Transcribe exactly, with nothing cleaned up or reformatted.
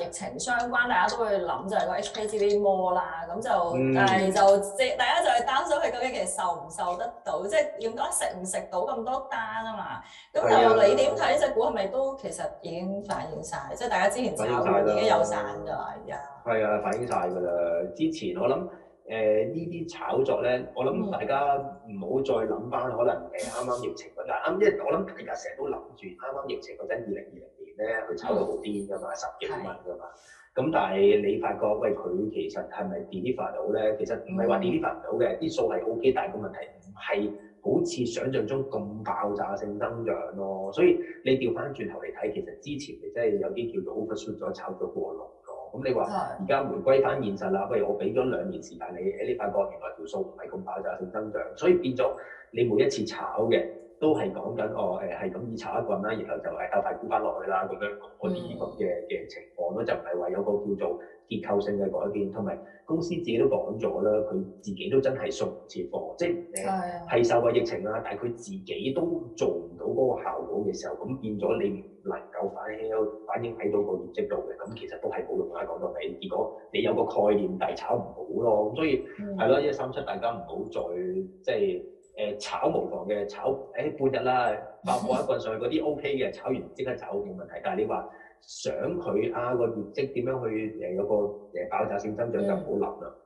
疫情相關，大家都會諗就係個 H K T V Mall 啦，咁就、 嗯、 但係就即係大家就係擔心佢究竟其實受唔受得到，即係點講食唔食到咁多單啊嘛。咁就你點睇呢隻股係咪都其實已經反映晒？即係大家之前炒完已經有散㗎啦，而家。 係啊，反映晒㗎啦。之前我諗。誒呢啲炒作咧，我諗大家唔好再諗翻可能誒啱啱疫情嗰陣，啱因為我諗大家成日都諗住啱啱疫情嗰陣二零二零年咧，佢炒到好癲㗎嘛，十幾蚊㗎嘛。咁但係你發覺喂佢其實係咪 deliver 到咧？其實唔係話 deliver 唔到嘅，啲數係 O K，但係個問題唔係好似想像中咁爆炸性增長咯。所以你調翻轉頭嚟睇，其實之前你真係有啲叫做 overshoot 咗，炒咗過龍。咁你話而家回歸翻現實啦，喂，我俾咗兩年時間你，誒你發覺原來條數唔係咁爆炸性增長，所以變咗你每一次炒嘅都係講緊哦誒係咁以炒一棍啦，然後就誒快沽翻落去啦咁樣嗰啲咁嘅嘅情況咯，就唔係話有個叫做結構性嘅改變，同埋公司自己都講咗啦，佢自己都真係送唔切貨，即係誒係受個疫情啦，但係佢自己都做唔到嗰個效果嘅時候，咁變咗你唔能夠反映反映喺到個業績度嘅，咁其實都係冇用啦。講到尾，結果你有個概念，但係炒唔好咯，咁所以係咯，一三七大家唔好再即係誒炒無妨嘅，炒誒、欸、半日啦，爆破一棍上去嗰啲 O K 嘅，炒完即刻走冇問題。但係你話想佢啊個業績點樣去誒有個誒爆炸性增長就唔好諗啦。